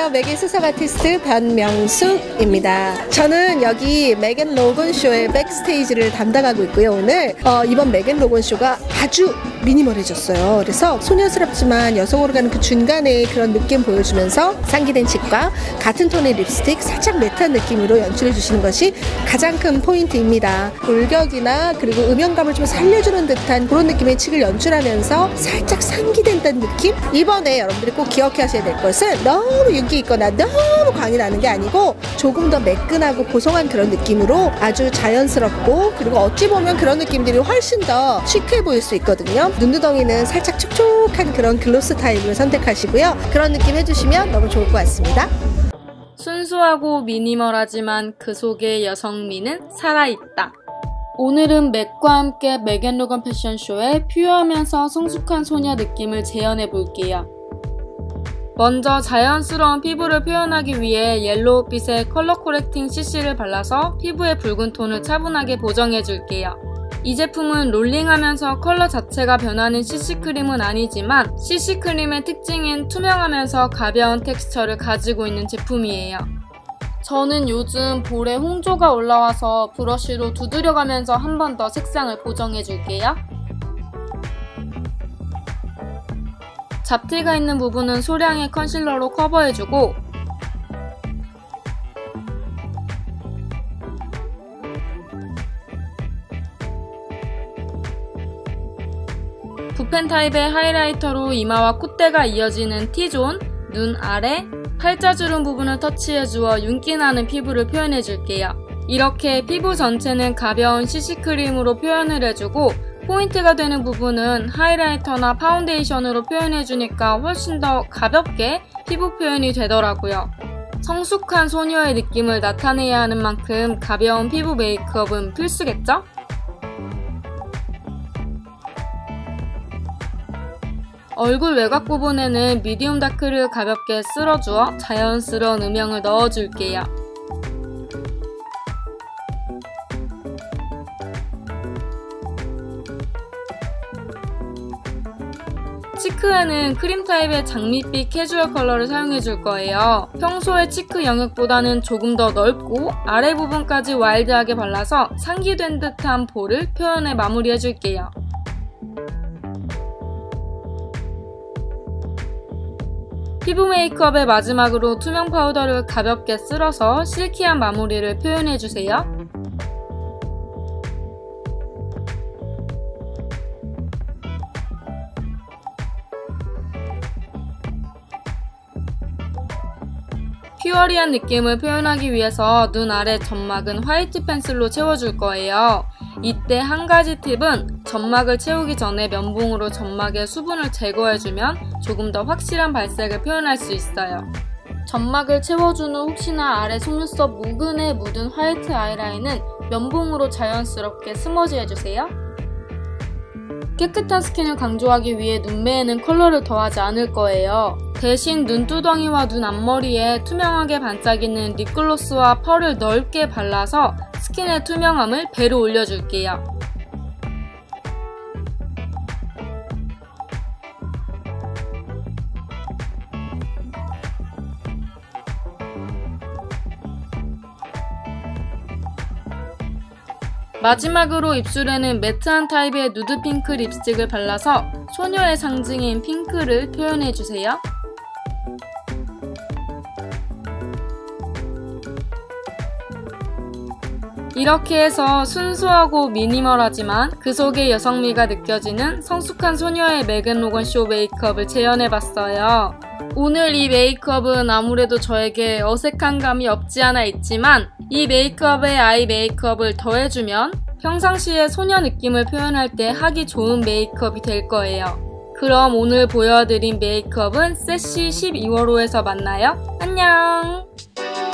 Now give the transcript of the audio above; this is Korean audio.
안녕하세요. 맥의 수석 아티스트 변명숙입니다. 저는 여기 맥앤 로건 쇼의 백스테이지를 담당하고 있고요. 오늘 이번 맥앤 로건 쇼가 아주 미니멀해졌어요. 그래서 소녀스럽지만 여성으로 가는 그 중간에 그런 느낌 보여주면서 상기된 칩과 같은 톤의 립스틱, 살짝 매트한 느낌으로 연출해 주시는 것이 가장 큰 포인트입니다. 골격이나 그리고 음영감을 좀 살려주는 듯한 그런 느낌의 칙을 연출하면서 살짝 상기된다는 느낌? 이번에 여러분들이 꼭 기억해 하셔야 될 것은 너무 윤기 있거나 너무 광이 나는 게 아니고 조금 더 매끈하고 고송한 그런 느낌으로 아주 자연스럽고, 그리고 어찌 보면 그런 느낌들이 훨씬 더 시크해 보일 수 있거든요. 눈두덩이는 살짝 촉촉한 그런 글로스 타입을 선택하시고요. 그런 느낌 해주시면 너무 좋을 것 같습니다. 순수하고 미니멀하지만 그 속에 여성미는 살아있다. 오늘은 맥과 함께 맥앤 로건 패션쇼의 퓨어하면서 성숙한 소녀 느낌을 재현해 볼게요. 먼저 자연스러운 피부를 표현하기 위해 옐로우빛의 컬러 코렉팅 CC를 발라서 피부의 붉은 톤을 차분하게 보정해 줄게요. 이 제품은 롤링하면서 컬러 자체가 변하는 CC크림은 아니지만 CC크림의 특징인 투명하면서 가벼운 텍스처를 가지고 있는 제품이에요. 저는 요즘 볼에 홍조가 올라와서 브러쉬로 두드려가면서 한 번 더 색상을 보정해 줄게요. 잡티가 있는 부분은 소량의 컨실러로 커버해주고, 붓펜 타입의 하이라이터로 이마와 콧대가 이어지는 T존, 눈 아래, 팔자주름 부분을 터치해주어 윤기나는 피부를 표현해줄게요. 이렇게 피부 전체는 가벼운 CC크림으로 표현을 해주고, 포인트가 되는 부분은 하이라이터나 파운데이션으로 표현해주니까 훨씬 더 가볍게 피부 표현이 되더라고요. 성숙한 소녀의 느낌을 나타내야 하는 만큼 가벼운 피부 메이크업은 필수겠죠? 얼굴 외곽 부분에는 미디움 다크를 가볍게 쓸어주어 자연스러운 음영을 넣어줄게요. 치크에는 크림 타입의 장밋빛 캐주얼 컬러를 사용해줄 거예요. 평소의 치크 영역보다는 조금 더 넓고 아래 부분까지 와일드하게 발라서 상기된 듯한 볼을 표현해 마무리해줄게요. 피부 메이크업의 마지막으로 투명 파우더를 가볍게 쓸어서 실키한 마무리를 표현해주세요. 퓨어리한 느낌을 표현하기 위해서 눈 아래 점막은 화이트 펜슬로 채워줄 거예요. 이때 한 가지 팁은 점막을 채우기 전에 면봉으로 점막의 수분을 제거해주면 조금 더 확실한 발색을 표현할 수 있어요. 점막을 채워준 후 혹시나 아래 속눈썹 무근에 묻은 화이트 아이라인은 면봉으로 자연스럽게 스머지 해주세요. 깨끗한 스킨을 강조하기 위해 눈매에는 컬러를 더하지 않을 거예요. 대신 눈두덩이와 눈 앞머리에 투명하게 반짝이는 립글로스와 펄을 넓게 발라서 스킨의 투명함을 배로 올려줄게요. 마지막으로 입술에는 매트한 타입의 누드 핑크 립스틱을 발라서 소녀의 상징인 핑크를 표현해주세요. 이렇게 해서 순수하고 미니멀하지만 그 속에 여성미가 느껴지는 성숙한 소녀의 맥앤 로건 쇼 메이크업을 재현해봤어요. 오늘 이 메이크업은 아무래도 저에게 어색한 감이 없지 않아 있지만 이 메이크업에 아이 메이크업을 더해주면 평상시에 소녀 느낌을 표현할 때 하기 좋은 메이크업이 될 거예요. 그럼 오늘 보여드린 메이크업은 세시 12월호에서 만나요. 안녕!